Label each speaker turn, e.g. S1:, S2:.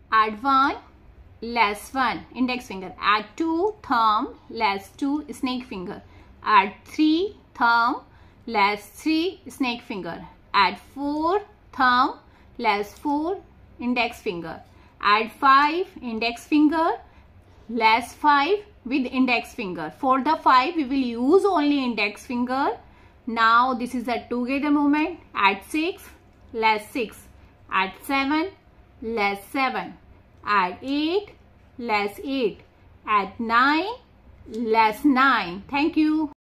S1: add 1, less 1, index finger. Add 2, thumb, less 2, snake finger. Add 3, thumb, less 3, snake finger. Add 4, thumb, less 4, index finger. Add 5, index finger, less 5 with index finger. For the 5, we will use only index finger. Now this is a together movement. Add 6, less 6. Add 7, less 7. Add 8, less 8. Add 9, less 9. Thank you.